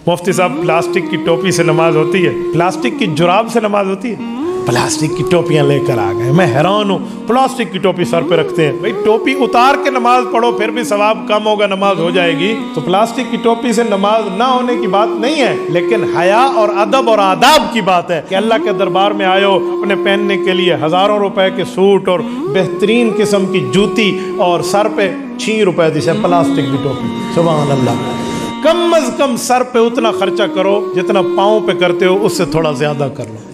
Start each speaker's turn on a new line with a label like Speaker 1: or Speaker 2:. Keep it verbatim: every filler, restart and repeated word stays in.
Speaker 1: मुफ्ती साहब प्लास्टिक की टोपी से नमाज होती है, प्लास्टिक की जुराब से नमाज होती है? प्लास्टिक की टोपियां लेकर आ गए। मैं हैरान हूँ, प्लास्टिक की टोपी सर पे रखते हैं। भाई टोपी उतार के नमाज पढ़ो, फिर भी सवाब कम होगा, नमाज हो जाएगी। तो प्लास्टिक की टोपी से नमाज ना होने की बात नहीं है, लेकिन हया और अदब और आदाब की बात है कि अल्लाह के दरबार में आयो, अपने पहनने के लिए हजारों रुपए के सूट और बेहतरीन किस्म की जूती और सर पे छह रुपए दी से प्लास्टिक की टोपी। सुभान अल्लाह। कम अज कम सर पे उतना खर्चा करो जितना पाँव पे करते हो, उससे थोड़ा ज्यादा कर लो।